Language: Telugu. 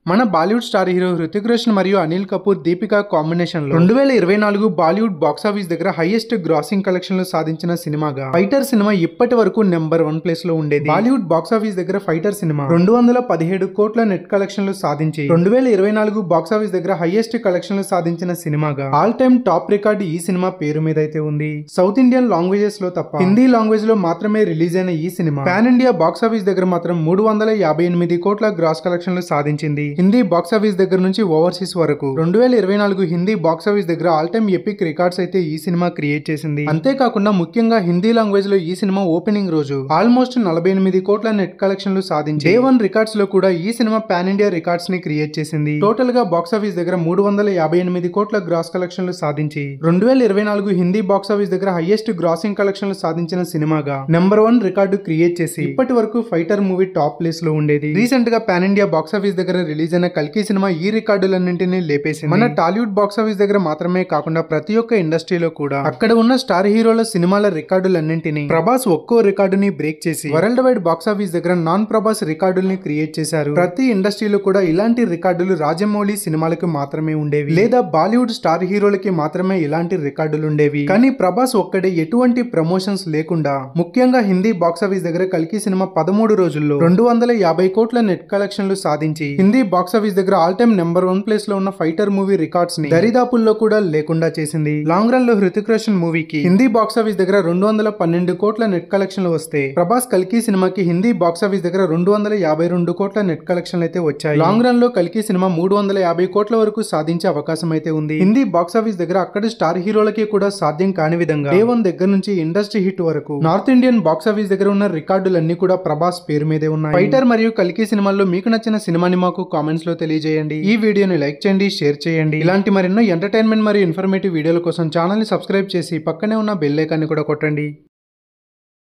మన బాలీవుడ్ స్టార్ హీరో హృతిక్ రోషన్ మరియు అనిల్ కపూర్ దీపికా కాంబినేషన్ లో 2024 బాలీవుడ్ బాక్సాఫీస్ దగ్గర హైయెస్ట్ గ్రాసింగ్ కలెక్షన్లు సాధించిన సినిమాగా ఫైటర్ సినిమా ఇప్పటి వరకు నెంబర్ 1 ప్లేస్ లో ఉండేది. బాలీవుడ్ బాక్సాఫీస్ దగ్గర ఫైటర్ సినిమా 217 కోట్ల నెట్ కలెక్షన్లు సాధించి 2024 బాక్సాఫీస్ దగ్గర హైయెస్ట్ కలెక్షన్లు సాధించిన సినిమాగా ఆల్ టైమ్ టాప్ రికార్డు ఈ సినిమా పేరు మీద అయితే ఉంది. సౌత్ ఇండియన్ లాంగ్వేజెస్ లో తప్ప హిందీ లాంగ్వేజ్ లో మాత్రమే రిలీజ్ అయిన ఈ సినిమా పాన్ ఇండియా బాక్సాఫీస్ దగ్గర మాత్రం 358 కోట్ల గ్రాస్ కలెక్షన్లు సాధించింది. హిందీ బాక్సాఫీస్ దగ్గర నుంచి ఓవర్సీస్ వరకు 2024 హిందీ బాక్సాఫీస్ దగ్గర ఆల్ టైమ్ ఎపిక్ రికార్డ్స్ అయితే ఈ సినిమా క్రియేట్ చేసింది. అంతేకాకుండా ముఖ్యంగా హిందీ లాంగ్వేజ్ లో ఈ సినిమా ఓపెనింగ్ రోజు ఆల్మోస్ట్ 48 కోట్ల నెట్ కలెక్షన్లు సాధించి డే 1 రికార్డ్స్ లో కూడా ఈ సినిమా పాన్ ఇండియా రికార్డ్స్ ని క్రియేట్ చేసింది. టోటల్ గా బాక్సాఫీస్ దగ్గర 358 కోట్ల గ్రాస్ కలెక్షన్లు సాధించి 2024 హిందీ బాక్సాఫీస్ దగ్గర హైయెస్ట్ గ్రాసింగ్ కలెక్షన్లు సాధించిన సినిమాగా నెంబర్ 1 రికార్డు క్రియేట్ చేసి ఇప్పటి వరకు ఫైటర్ మూవీ టాప్ ప్లేస్ లో ఉండేది. రీసెంట్ గా పాన్ ఇండియా బాక్సాఫీస్ దగ్గర రిలీజ్ అయిన కల్కి సినిమా ఈ రికార్డులన్నింటినీ లేపేసింది. మన టాలీవుడ్ బాక్సాఫీస్ దగ్గర మాత్రమే కాకుండా ప్రతి ఒక్క ఇండస్ట్రీలో కూడా అక్కడ ఉన్న స్టార్ హీరోల సినిమాల రికార్డులన్నింటినీ ప్రభాస్ ఒక్కో రికార్డుని బ్రేక్ చేసి వరల్డ్ వైడ్ బాక్సాఫీస్ దగ్గర నాన్ ప్రభాస్ రికార్డుల్ని క్రియేట్ చేశారు. ప్రతి ఇండస్ట్రీలో కూడా ఇలాంటి రికార్డులు రాజమౌళి సినిమాలకు మాత్రమే ఉండేవి, లేదా బాలీవుడ్ స్టార్ హీరోలకి మాత్రమే ఇలాంటి రికార్డులు ఉండేవి. కానీ ప్రభాస్ ఒక్కడే ఎటువంటి ప్రమోషన్స్ లేకుండా ముఖ్యంగా హిందీ బాక్సాఫీస్ దగ్గర కల్కి సినిమా 13 రోజుల్లో 250 కోట్ల నెట్ కలెక్షన్లు సాధించి హిందీ బాక్సాఫీస్ దగ్గర ఆల్ టైమ్ నెంబర్ 1 ప్లేస్ లో ఉన్న ఫైటర్ మూవీ రికార్డ్స్ ని దరిదాపుల్లో కూడా లేకుండా చేసింది. లాంగ్ రన్ లో హృతిక్ రోషన్ మూవీకి హిందీ బాక్సాఫీస్ దగ్గర 212 కోట్ల నెట్ కలెక్షన్లు వస్తే ప్రభాస్ కల్కి సినిమాకి హిందీ బాక్సాఫీస్ దగ్గర 252 కోట్ల నెట్ కలెక్షన్లు అయితే వచ్చాయి. లాంగ్ రన్ లో కల్కి సినిమా 350 కోట్ల వరకు సాధించే అవకాశం అయితే ఉంది. హిందీ బాక్సాఫీస్ దగ్గర అక్కడి స్టార్ హీరోలకి కూడా సాధ్యం కాని విధంగా డే 1 దగ్గర నుంచి ఇండస్ట్రీ హిట్ వరకు నార్త్ ఇండియన్ బాక్సాఫీస్ దగ్గర ఉన్న రికార్డులన్నీ కూడా ప్రభాస్ పేరు మీదే ఉన్నాయి. ఫైటర్ మరియు కల్కి సినిమాల్లో మీకు నచ్చిన సినిమాని మాకు కామెంట్స్ లో తెలియజేయండి. ఈ వీడియోని లైక్ చేయండి, షేర్ చేయండి. ఇలాంటి మరెన్నో ఎంటర్టైన్మెంట్ మరియు ఇన్ఫర్మేటివ్ వీడియోల కోసం ఛానల్ ని సబ్స్క్రైబ్ చేసి పక్కనే ఉన్న బెల్ ఐకాన్ ని కూడా కొట్టండి.